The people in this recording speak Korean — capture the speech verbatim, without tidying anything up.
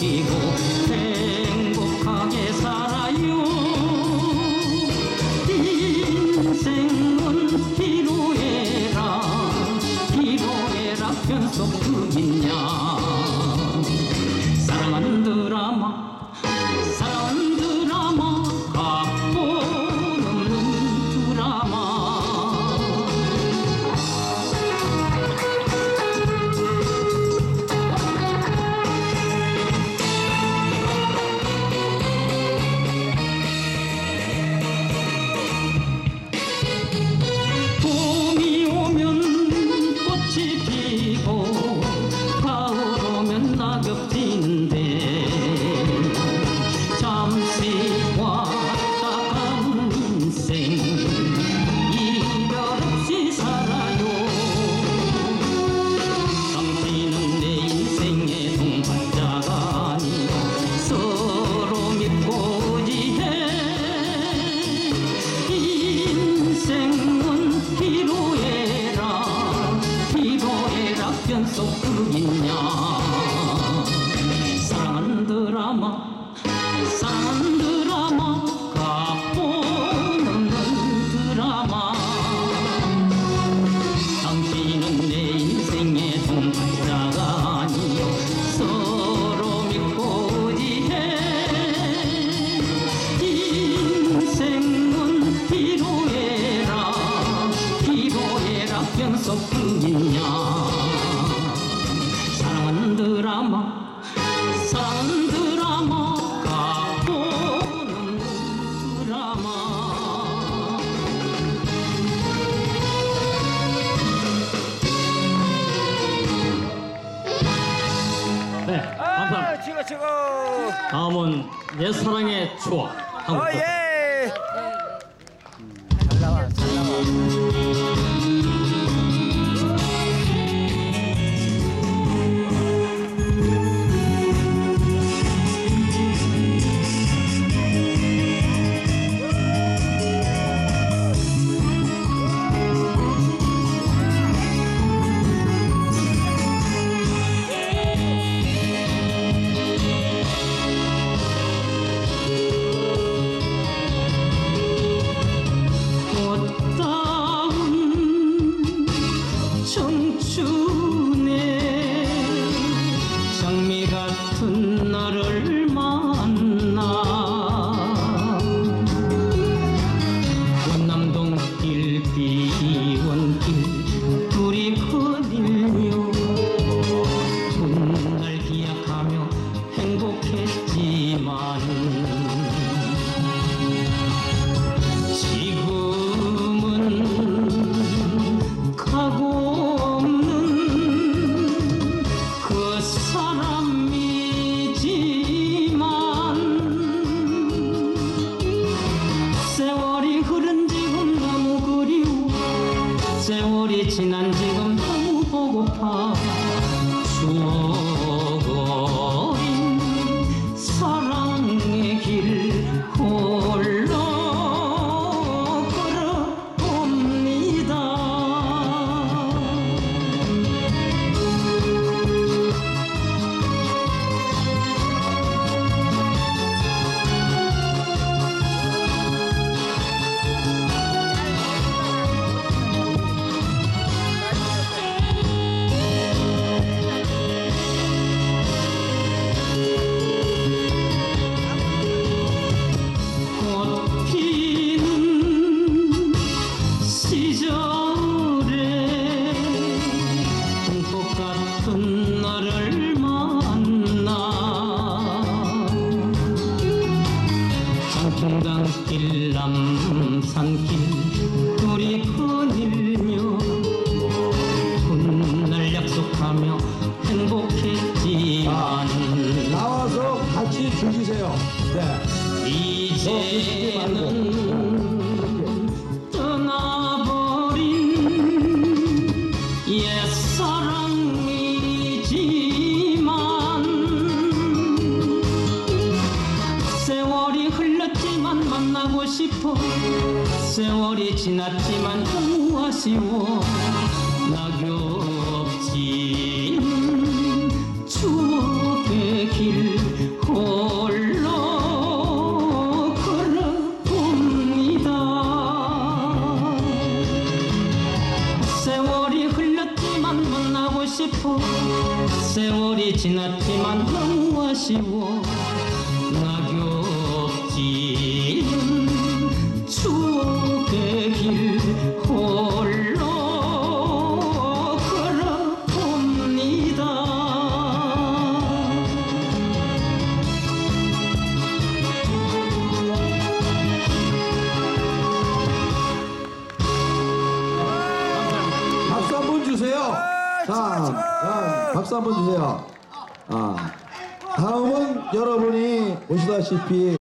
누리고 행복하게 살아요. 인생은 희로애라 희로애라 변속 그겠냐. 사랑하는 드라마 사랑하는 드라마 각본 없는 드라마. 봄이 오면 꽃이 피고 가을 오면 낙엽 지는데 잠시 왔다 가는 인생 이별 없이 살아요. 당신은 내 인생의 동반자가 아니요 서로 믿고 지해. 인생은 희로애라 희로애라 변속 그겠냐. 사랑하는 드라마 사랑하는 드라마 각본 없는 드라마. 당신은 내 인생의 동반자가 아니요 서로 믿고 지해. 인생은 희로애라 희로애라 변속 그겠냐. 사랑하는 드라마 사랑하는 드라마 각본 없는 드라마. 네, 감사합니다. 아, 최고 최고. 다음은 옛사랑의 추억 한곡 어, 듣 예. 잘 나와, 잘 나와. 꽃다운 청춘의 장미 같은 나를 만나 원남동 일비원길 둘이 거닐며 훗날 기약하며 행복했지만 지금은 가고 없는 그 사람이지만 세월이 흐른 지금 너무 그리워. 세월이 지난 지금 너무 보고파. 추억 어린 사랑의 길 홀로 청담길 남산길 둘이 거닐며 훗날 약속하며 행복했지만 나와서 같이 즐기세요. 네. 이제는 떠나버린 옛사랑이지만 세월이 흘렀지만 만나고 싶어. 세월이 지났지만 너무 아쉬워. 낙엽 지는 추억의 길 싶어 세월이 지났지만 너무 아쉬워 낙엽지는 추억의 길 홀로 걸어봅니다. 박수 한번 주세요. 자, 자, 박수 한번 주세요. 아, 다음은 여러분이 보시다시피